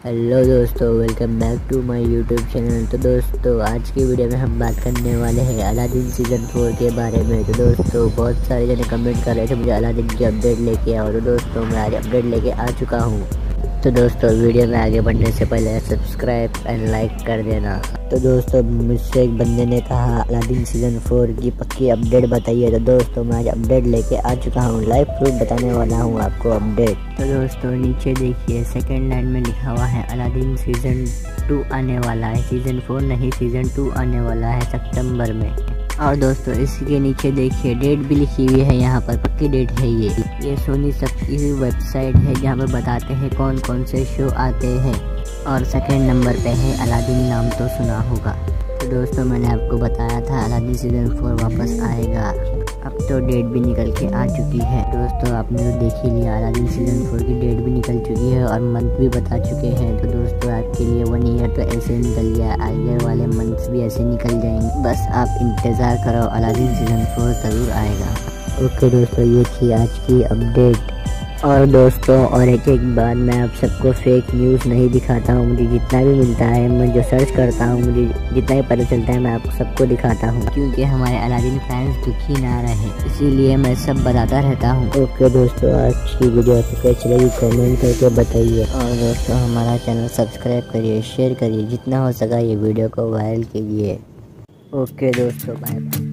Hello दोस्तों, welcome back to my YouTube channel. तो दोस्तों आज की वीडियो में हम बात करने वाले हैं अलादीन सीज़न 4 के बारे में। तो दोस्तों बहुत सारे जने कमेंट कर रहे थे मुझे अलादीन की अपडेट लेके आओ। तो दोस्तों मैं आज अपडेट लेके आ चुका हूँ। तो दोस्तों वीडियो में आगे बढ़ने से पहले सब्सक्राइब एंड लाइक कर देना। तो दोस्तों मुझसे एक बंदे ने कहा अलादीन सीज़न 4 की पक्की अपडेट बताइए। तो दोस्तों मैं आज अपडेट लेके आ चुका हूँ, लाइव प्रूफ बताने वाला हूँ आपको अपडेट। तो दोस्तों नीचे देखिए सेकंड लाइन में लिखा हुआ है अलादीन सीज़न 2 आने वाला है। सीज़न 4 नहीं, सीज़न 2 आने वाला है सितंबर में। और दोस्तों इसके नीचे देखिए डेट भी लिखी हुई है, यहाँ पर पक्की डेट है। ये सोनी सब की वेबसाइट है जहाँ पर बताते हैं कौन कौन से शो आते हैं। और सेकंड नंबर पे है अलादीन, नाम तो सुना होगा। तो दोस्तों मैंने आपको बताया था अलादीन सीज़न 4 वापस आएगा। अब तो डेट भी निकल के आ चुकी है। दोस्तों आपने तो देख ही लिया, अलादीन सीज़न 4 की डेट भी निकल चुकी है और मंथ भी बता चुके हैं। तो दोस्तों आपके लिए 1 ईयर तो ऐसे निकल गया, आगे वाले मंथ्स भी ऐसे निकल जाएंगे। बस आप इंतज़ार करो, अलादीन सीज़न 4 ज़रूर आएगा। ओके दोस्तों, ये थी आज की अपडेट। और दोस्तों और एक बात, मैं आप सबको फेक न्यूज़ नहीं दिखाता हूँ। मुझे जितना भी मिलता है, मैं जो सर्च करता हूँ, मुझे जितना भी पता चलता है, मैं आप सबको दिखाता हूँ, क्योंकि हमारे अलादीन फैंस दुखी ना रहे, इसीलिए मैं सब बताता रहता हूँ। ओके दोस्तों, आज की वीडियो आपको कैसी लगी कमेंट करके बताइए। और दोस्तों हमारा चैनल सब्सक्राइब करिए, शेयर करिए, जितना हो सका ये वीडियो को वायरल कीजिए। ओके दोस्तों, बाय बाय।